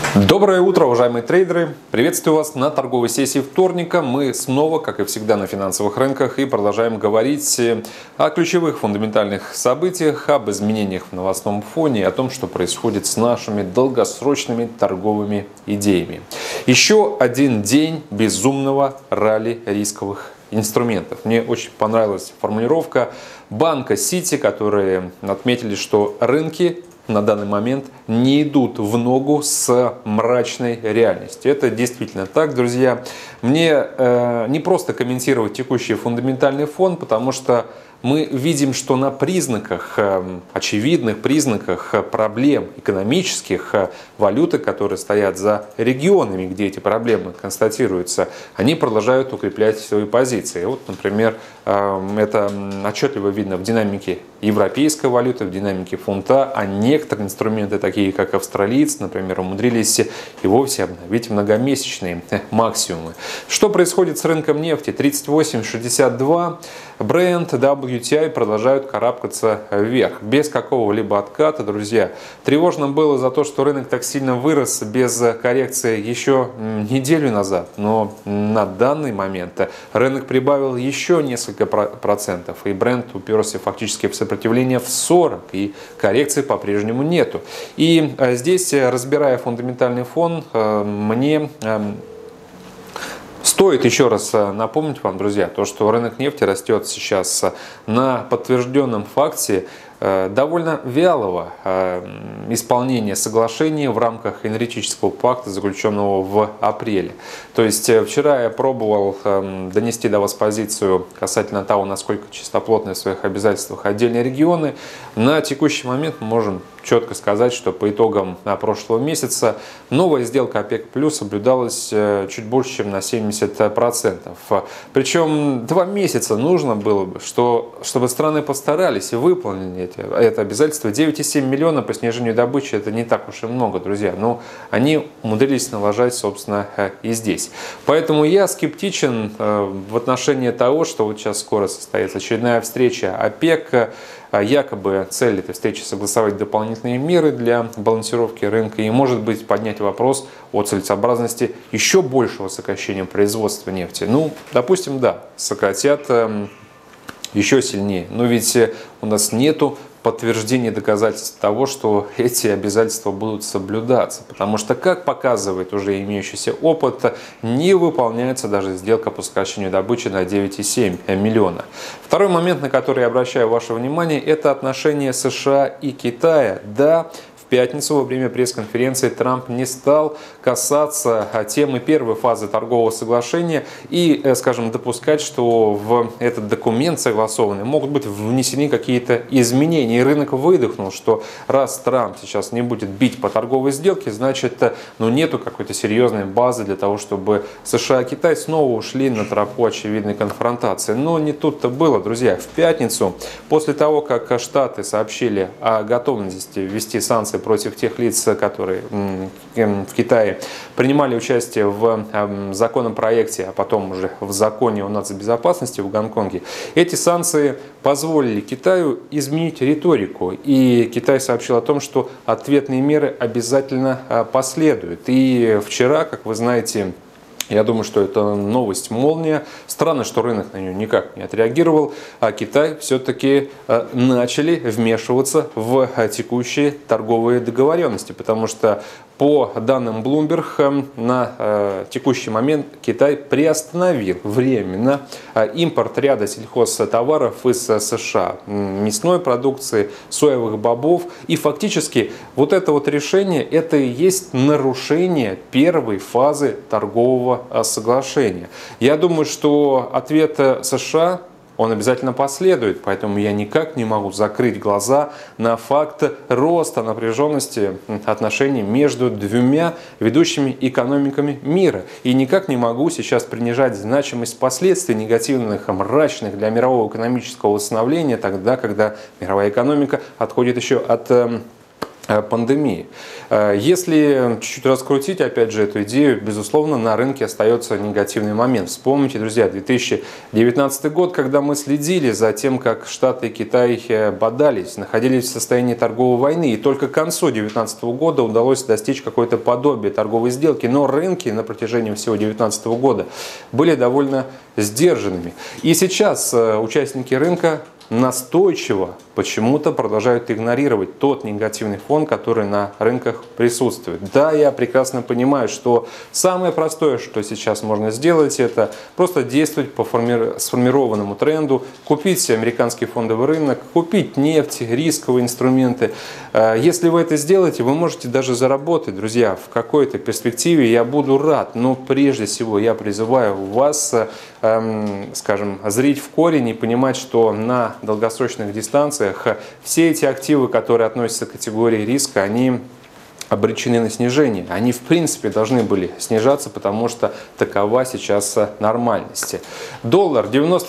Доброе утро, уважаемые трейдеры! Приветствую вас на торговой сессии вторника. Мы снова, как и всегда, на финансовых рынках и продолжаем говорить о ключевых фундаментальных событиях, об изменениях в новостном фоне и о том, что происходит с нашими долгосрочными торговыми идеями. Еще один день безумного ралли рисковых инструментов. Мне очень понравилась формулировка банка Citi, которые отметили, что рынки на данный момент не идут в ногу с мрачной реальностью. Это действительно так, друзья. Мне не просто комментировать текущий фундаментальный фон, потому что мы видим, что на признаках, очевидных признаках проблем экономических, валюты, которые стоят за регионами, где эти проблемы констатируются, они продолжают укреплять свои позиции. Вот, например, это отчетливо видно в динамике европейской валюты, в динамике фунта, а некоторые инструменты, такие как австралийцы, например, умудрились и вовсе обновить многомесячные максимумы. Что происходит с рынком нефти? 38.62, Brent, WTI продолжают карабкаться вверх, без какого-либо отката, друзья. Тревожно было за то, что рынок так сильно вырос без коррекции еще неделю назад, но на данный момент рынок прибавил еще несколько процентов, и Brent уперся фактически в сопротивление в 40, и коррекции по-прежнему нету. И здесь, разбирая фундаментальный фон, мне стоит еще раз напомнить вам, друзья, то, что рынок нефти растет сейчас на подтвержденном факте довольно вялого исполнения соглашения в рамках энергетического пакта, заключенного в апреле. То есть вчера я пробовал донести до вас позицию касательно того, насколько чистоплотны в своих обязательствах отдельные регионы. На текущий момент мы можем четко сказать, что по итогам прошлого месяца новая сделка ОПЕК+ соблюдалась чуть больше, чем на 70%. Причем 2 месяца нужно было бы, чтобы страны постарались и выполнили это обязательство. 9,7 миллиона по снижению добычи — это не так уж и много, друзья. Но они умудрились налажать, собственно, и здесь. Поэтому я скептичен в отношении того, что вот сейчас скоро состоится очередная встреча ОПЕК. Якобы цель этой встречи — согласовать дополнительные меры для балансировки рынка и, может быть, поднять вопрос о целесообразности еще большего сокращения производства нефти. Ну, допустим, да, сократят еще сильнее. Но ведь у нас нету подтверждение доказательств того, что эти обязательства будут соблюдаться. Потому что, как показывает уже имеющийся опыт, не выполняется даже сделка по сокращению добычи на 9,7 миллиона. Второй момент, на который я обращаю ваше внимание, это отношения США и Китая. Да, в пятницу во время пресс-конференции Трамп не стал касаться темы первой фазы торгового соглашения и, скажем, допускать, что в этот документ согласованный могут быть внесены какие-то изменения. И рынок выдохнул, что раз Трамп сейчас не будет бить по торговой сделке, значит, нету какой-то серьезной базы для того, чтобы США и Китай снова ушли на тропу очевидной конфронтации. Но не тут-то было, друзья. В пятницу, после того, как Штаты сообщили о готовности ввести санкции против тех лиц, которые в Китае принимали участие в законопроекте, а потом уже в законе о нацбезопасности в Гонконге, эти санкции позволили Китаю изменить риторику. И Китай сообщил о том, что ответные меры обязательно последуют. И вчера, как вы знаете, я думаю, что это новость молния. Странно, что рынок на нее никак не отреагировал, а Китай все-таки начали вмешиваться в текущие торговые договоренности, потому что по данным Bloomberg, на текущий момент Китай приостановил временно импорт ряда сельхозтоваров из США, мясной продукции, соевых бобов. И фактически вот это вот решение, это и есть нарушение первой фазы торгового соглашения. Я думаю, что ответ США, он обязательно последует, поэтому я никак не могу закрыть глаза на факт роста напряженности отношений между двумя ведущими экономиками мира. И никак не могу сейчас принижать значимость последствий негативных, мрачных для мирового экономического восстановления тогда, когда мировая экономика отходит еще от пандемии. Если чуть-чуть раскрутить, опять же, эту идею, безусловно, на рынке остается негативный момент. Вспомните, друзья, 2019 год, когда мы следили за тем, как Штаты и Китай бодались, находились в состоянии торговой войны, и только к концу 2019 года удалось достичь какое-то подобие торговой сделки, но рынки на протяжении всего 2019 года были довольно сдержанными. И сейчас участники рынка настойчиво почему-то продолжают игнорировать тот негативный фон, который на рынках присутствует. Да, я прекрасно понимаю, что самое простое, что сейчас можно сделать, это просто действовать по сформированному тренду, купить американский фондовый рынок, купить нефть, рисковые инструменты. Если вы это сделаете, вы можете даже заработать, друзья, в какой-то перспективе. Я буду рад, но прежде всего я призываю вас, скажем, зрить в корень и понимать, что на долгосрочных дистанциях все эти активы, которые относятся к категории риска, они обречены на снижение. Они, в принципе, должны были снижаться, потому что такова сейчас нормальность. Доллар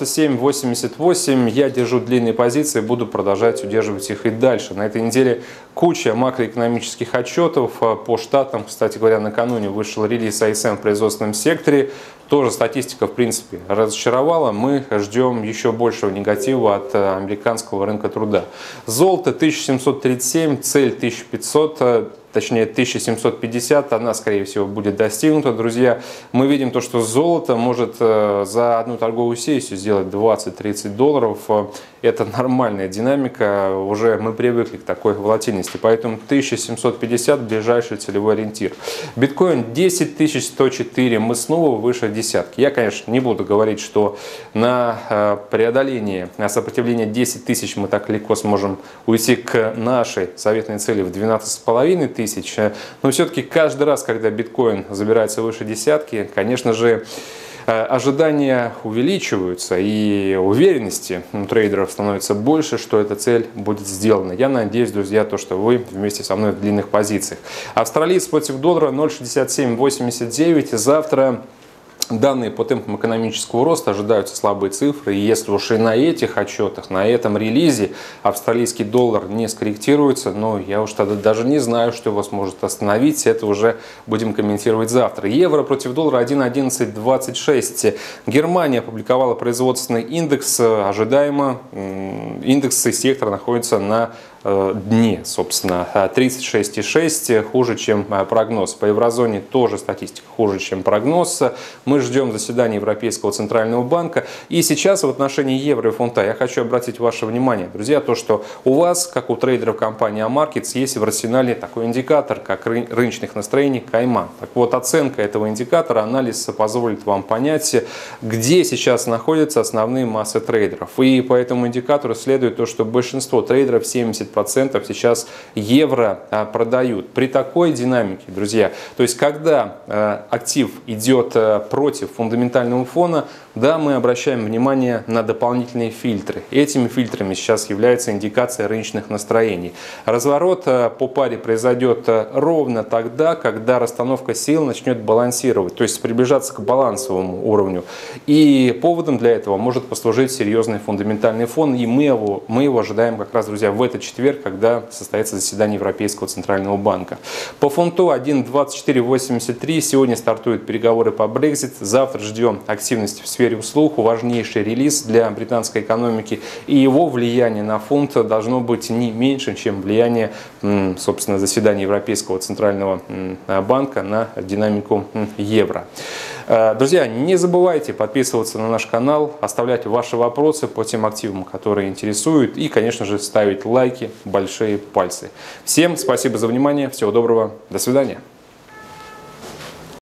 97.88. Я держу длинные позиции, буду продолжать удерживать их и дальше. На этой неделе куча макроэкономических отчетов по штатам. Кстати говоря, накануне вышел релиз ISM в производственном секторе. Тоже статистика, в принципе, разочаровала. Мы ждем еще большего негатива от американского рынка труда. Золото 1737, цель 1500. Точнее 1750, она, скорее всего, будет достигнута. Друзья, мы видим то, что золото может за одну торговую сессию сделать 20-30 долларов. Это нормальная динамика, уже мы привыкли к такой волатильности. Поэтому 1750 ближайший целевой ориентир. Биткоин 10104, мы снова выше десятки. Я, конечно, не буду говорить, что на преодоление, на сопротивление 10 тысяч мы так легко сможем уйти к нашей заветной цели в 12,5 тысяч. Но все-таки каждый раз, когда биткоин забирается выше десятки, конечно же, ожидания увеличиваются и уверенности у трейдеров становится больше, что эта цель будет сделана. Я надеюсь, друзья, то, что вы вместе со мной в длинных позициях. Австралиец против доллара 0,6789. Завтра данные по темпам экономического роста ожидаются слабые цифры. И если уж и на этих отчетах, на этом релизе австралийский доллар не скорректируется, но я уж тогда даже не знаю, что вас может остановить. Это уже будем комментировать завтра. Евро против доллара 1,1126. Германия опубликовала производственный индекс. Ожидаемо индексы сектора находятся на дне, собственно, 36,6, хуже, чем прогноз. По еврозоне тоже статистика хуже, чем прогноз. Мы ждем заседания Европейского центрального банка. И сейчас в отношении евро и фунта я хочу обратить ваше внимание, друзья, то, что у вас, как у трейдеров компании Amarkets, есть в арсенале такой индикатор, как рыночных настроений Кайман. Так вот, оценка этого индикатора, анализ позволит вам понять, где сейчас находятся основные массы трейдеров. И по этому индикатору следует то, что большинство трейдеров, 70%, сейчас евро продают. При такой динамике, друзья, то есть когда актив идет против фундаментального фона, да, мы обращаем внимание на дополнительные фильтры. Этими фильтрами сейчас является индикация рыночных настроений. Разворот по паре произойдет ровно тогда, когда расстановка сил начнет балансировать, то есть приближаться к балансовому уровню. И поводом для этого может послужить серьезный фундаментальный фон, и мы его ожидаем как раз, друзья, в этот четверг, когда состоится заседание Европейского центрального банка. По фунту 1,2483 сегодня стартуют переговоры по Brexit. Завтра ждем активности в сфере услуг, важнейший релиз для британской экономики, и его влияние на фунт должно быть не меньше, чем влияние, собственно, заседания Европейского центрального банка на динамику евро. Друзья, не забывайте подписываться на наш канал, оставлять ваши вопросы по тем активам, которые интересуют, и, конечно же, ставить лайки, большие пальцы. Всем спасибо за внимание, всего доброго, до свидания.